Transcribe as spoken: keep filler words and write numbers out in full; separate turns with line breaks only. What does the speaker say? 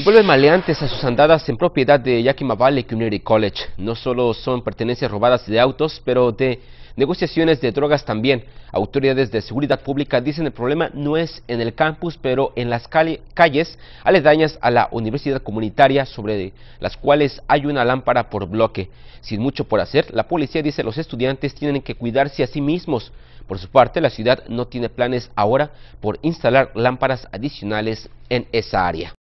Y vuelven maleantes a sus andadas en propiedad de Yakima Valley Community College. No solo son pertenencias robadas de autos, pero de negociaciones de drogas también. Autoridades de seguridad pública dicen el problema no es en el campus, pero en las calles aledañas a la universidad comunitaria, sobre las cuales hay una lámpara por bloque. Sin mucho por hacer, la policía dice que los estudiantes tienen que cuidarse a sí mismos. Por su parte, la ciudad no tiene planes ahora por instalar lámparas adicionales en esa área.